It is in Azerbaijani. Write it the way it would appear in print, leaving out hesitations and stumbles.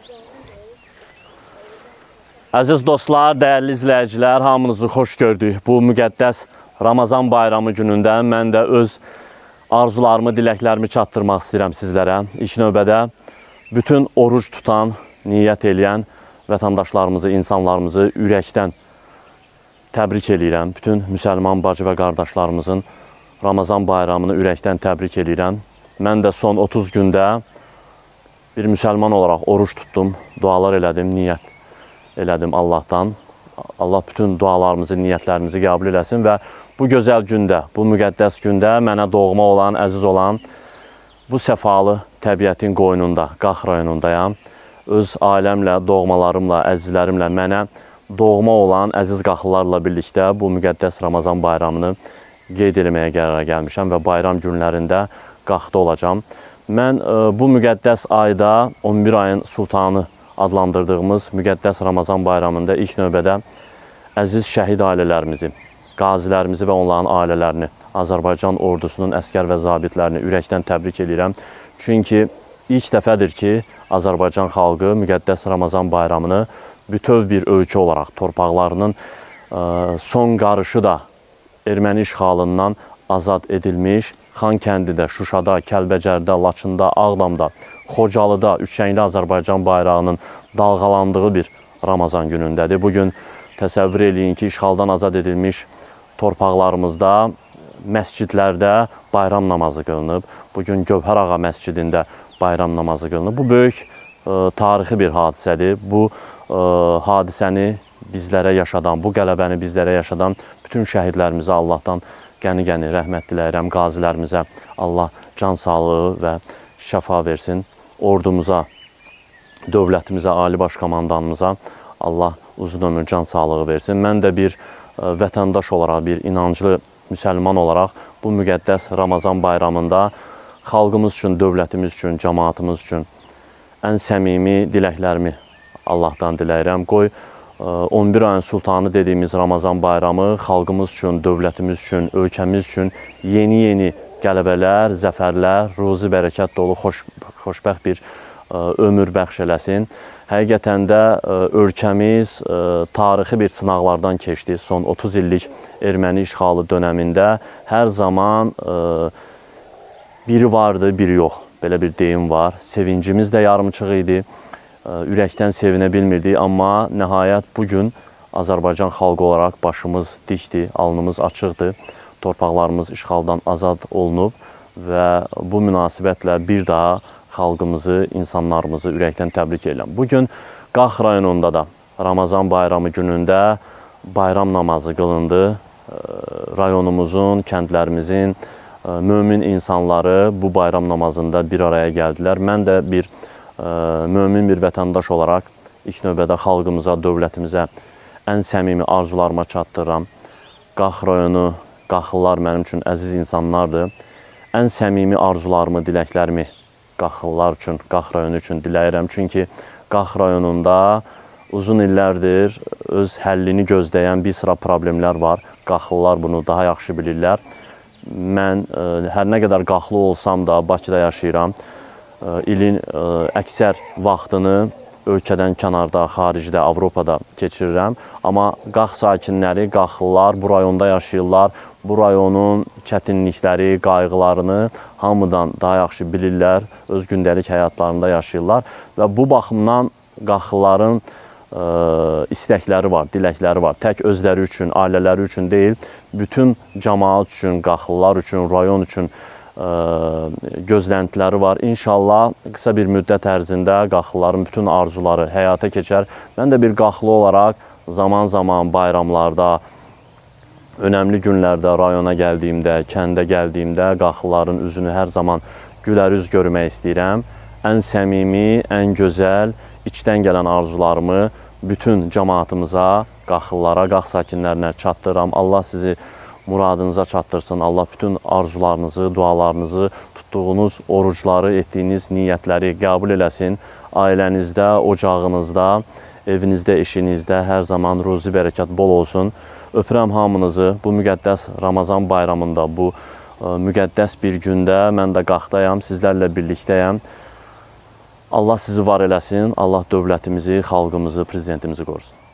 Əziz dostlar, dəyərli izləyicilər, hamınızı xoş gördük. Bu müqəddəs Ramazan bayramı günündə mən də öz arzularımı, diləklərimi çatdırmaq istəyirəm sizlərə. İlk növbədə bütün oruc tutan, niyyət eləyən vətəndaşlarımızı, insanlarımızı ürəkdən təbrik eləyirəm. Bütün müsəlman bacı və qardaşlarımızın Ramazan bayramını ürəkdən təbrik eləyirəm. Mən də son 30 gündə bir müsəlman olaraq oruc tutdum, dualar elədim, niyyət elədim Allahdan. Allah bütün dualarımızı, niyyətlərimizi qəbul eləsin və bu gözəl gündə, bu müqəddəs gündə mənə doğma olan, əziz olan bu səfalı təbiətin qoynunda, Qax rayonundayam. Öz ailəmlə, doğmalarımla, əzizlərimlə mənə doğma olan əziz qaxlılarla birlikdə bu müqəddəs Ramazan bayramını qeyd eləməyə qərara gəlmişəm və bayram günlərində Qaxda olacam. Mən bu müqəddəs ayda 11 ayın sultanı adlandırdığımız müqəddəs Ramazan bayramında ilk növbədə əziz şəhid ailələrimizi, qazilərimizi və onların ailələrini, Azərbaycan ordusunun əskər və zabitlərini ürəkdən təbrik edirəm. Çünki ilk dəfədir ki, Azərbaycan xalqı müqəddəs Ramazan bayramını bütöv bir ölkə olaraq torpaqlarının son qarışı da erməni işğalından azad edilmiş Xankəndidə, Şuşada, Kəlbəcərdə, Laçında, Ağdamda, Xocalıda üçrəngli Azərbaycan bayrağının dalğalandığı bir Ramazan günündədir. Bugün təsəvvür eləyin ki, işğaldan azad edilmiş torpaqlarımızda, məscidlərdə bayram namazı qılınıb. Bugün Gövhər Ağa məscidində bayram namazı qılınıb. Bu böyük tarixi bir hadisədir. Bu hadisəni bizlərə yaşadan, bu qələbəni bizlərə yaşadan bütün şəhidlərimizə Allahdan qəni-qəni rəhmət diləyirəm. Qazilərimizə Allah can sağlığı və şəfa versin. Ordumuza, dövlətimizə, Ali Baş Komandanımıza Allah uzun ömür, can sağlığı versin. Mən də bir vətəndaş olaraq, bir inanclı müsəlman olaraq bu müqəddəs Ramazan bayramında xalqımız üçün, dövlətimiz üçün, cəmaatımız üçün ən səmimi diləklərimi Allahdan diləyirəm. Qoy 11 ayın sultanı dediyimiz Ramazan bayramı xalqımız üçün, dövlətimiz üçün, ölkəmiz üçün yeni-yeni qələbələr, zəfərlər, ruzi bərəkət dolu, xoşbəxt bir ömür bəxş eləsin. Həqiqətən də ölkəmiz tarixi bir sınaqlardan keçdi. Son 30 illik erməni işğalı dönəmində hər zaman biri vardı, biri yox. Belə bir deyim var. Sevincimiz də yarımçıq idi. Ürəkdən sevinə bilmirdik, amma nəhayət bugün Azərbaycan xalqı olaraq başımız dikdir, alnımız açıqdır. Torpaqlarımız işğaldan azad olunub və bu münasibətlə bir daha xalqımızı, insanlarımızı ürəkdən təbrik edirəm. Bugün Qax rayonunda da Ramazan bayramı günündə bayram namazı qılındı. Rayonumuzun, kəndlərimizin mömin insanları bu bayram namazında bir araya gəldilər. Mən də bir mömin bir vətəndaş olaraq ilk növbədə xalqımıza, dövlətimizə ən səmimi arzularıma çatdırıram. Qax rayonu, qaxlılar mənim üçün əziz insanlardır. Ən səmimi arzularımı, diləklərimi qaxlılar üçün, Qax rayonu üçün diləyirəm. Çünki Qax rayonunda uzun illərdir öz həllini gözləyən bir sıra problemlər var. Qaxlılar bunu daha yaxşı bilirlər. Mən hər nə qədər qaxlı olsam da Bakıda yaşayıram. İlin əksər vaxtını ölkədən kənarda, xaricdə, Avropada keçirirəm. Amma Qax sakinləri, qaxlılar bu rayonda yaşayırlar. Bu rayonun çətinlikləri, qayğılarını hamıdan daha yaxşı bilirlər. Öz gündəlik həyatlarında yaşayırlar. Və bu baxımdan qaxlıların istəkləri var, diləkləri var. Tək özləri üçün, ailələri üçün deyil, bütün cəmaat üçün, qaxlılar üçün, rayon üçün gözləntiləri var. İnşallah qısa bir müddət ərzində qaxlıların bütün arzuları həyata keçər. Mən də bir qaxlı olaraq zaman-zaman bayramlarda, önəmli günlərdə, rayona gəldiyimdə, kəndə gəldiyimdə qaxlıların üzünü hər zaman gülərüz görmək istəyirəm. Ən səmimi, ən gözəl, içdən gələn arzularımı bütün cəmaatımıza, qaxlılara, Qax sakinlərinə çatdırıram. Allah sizi muradınıza çatdırsın. Allah bütün arzularınızı, dualarınızı, tutduğunuz orucları, etdiyiniz niyyətləri qəbul eləsin. Ailənizdə, ocağınızda, evinizdə, eşinizdə hər zaman ruzi bərəkət bol olsun. Öpürəm hamınızı bu müqəddəs Ramazan bayramında, bu müqəddəs bir gündə mən də Qaxdayam, sizlərlə birlikdəyəm. Allah sizi var eləsin, Allah dövlətimizi, xalqımızı, prezidentimizi qorusun.